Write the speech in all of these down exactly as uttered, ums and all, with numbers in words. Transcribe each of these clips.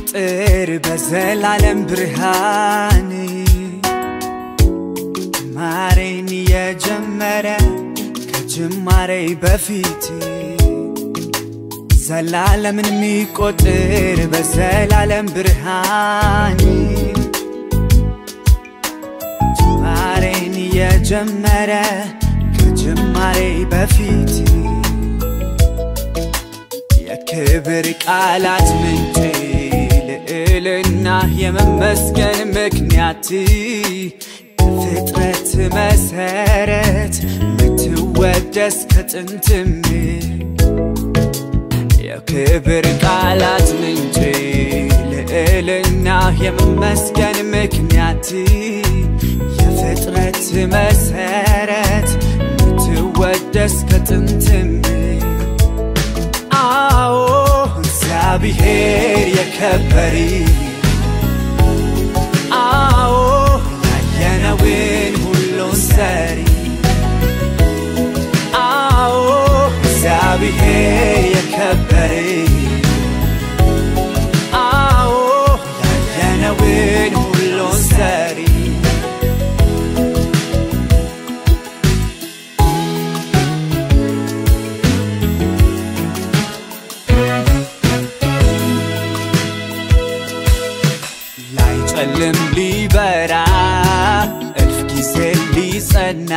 የሚቆጥር በዘላለም ብርሃን ማሬን የጀመረ ከጅማሬ በፊት ዘላለምን የሚቆጥር በዘላለም ብርሃን ማሬን የጀመረ ከጅማሬ በፊት የክብር ቃላት ምንጭ ልዕልና የመመስገን ምክንያት ፍጥረት መሰረት ምትወደስ ከጥንትም የክብር ቃላት ምንጭ ልዕልና የመመስገን ምክንያት የፍጥረት መሰረት ምትወደስ ከጥንትም አዎ እግዚአብሔር የከበረ አዎ ያየነውን ሁሉን ሰሪ አዎ እግዚአብሔር የከበረ አዎ ያየነውን ሁሉን ሰሪ ላይጨልም ሊበራ እልፍ ጊዜ ሊጸና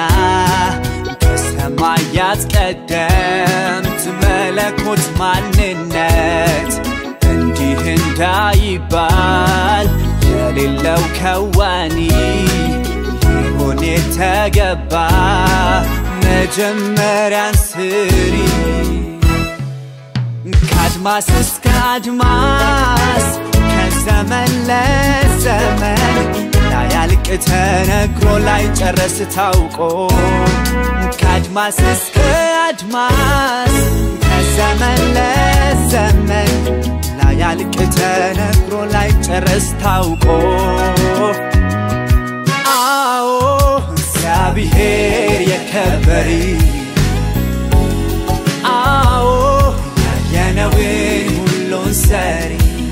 ከሰማያት ቀደምት መለኮት ማንነት እንዲህ እንዳይባል የሌለው ከዋኒ ሊሆን የተገባ መጀመሪያን ስሪ ከአድማስ እስከ አድማስ ከዘመን ለዘመን ላያልቅ ተነግሮ ላይጨረስ ታውቆ ከአድማስ እስከ አድማስ ከዘመን ለዘመን ላያልቅ ተነግሮ ላይጨረስ ታውቆ አዎ እግዚአብሔር የከበረ አዎ ያየነውን ሁሉን ሰሪ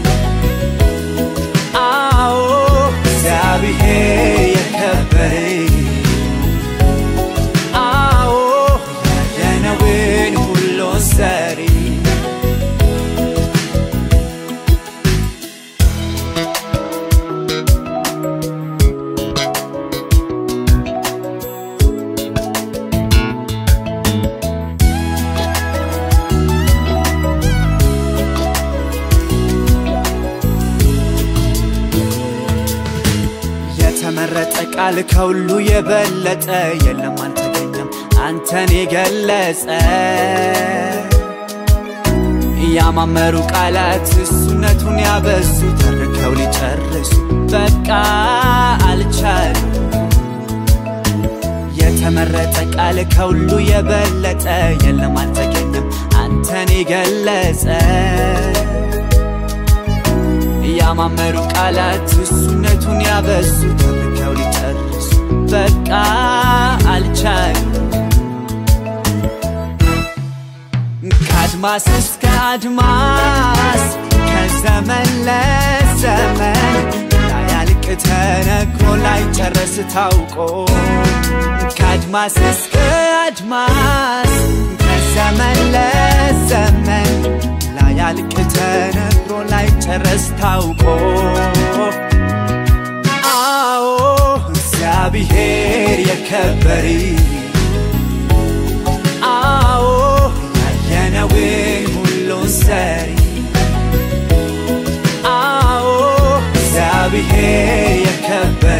አዎ እግዚአብሔር የከበረ አዎ ያየነውን ሁሉን ሰሪ የተመረጠ ቃል ከሁሉ የበለጠ የለም አልተገኘም አንተን የገለጸ ያማመሩ ቃላት እሱነቱን ያበዙ ተርከው ሊጨርሱ በቃ አልቻሉ የተመረጠ ቃል ከሁሉ የበለጠ የለም አልተገኘም አንተን የገለጸ ያማመሩ ቃላት እሱነቱን ያበዙ ተርከው ሊጨርሱ በቃ አልቻሉ ከአድማስ እስከ አድማስ ከዘመን ለዘመን ላያልቅ ተነግሮ ላይጨረስ ታውቆ ከአድማስ እስከ አድማስ ከዘመን ለዘመን ላያልቅ ተነግሮ ላይጨረስ ታውቆ አዎ እግዚአብሔር የከበረ አዎ ያየነውን ሁሉን ሰሪ አዎ እግዚአብሔር የከበረ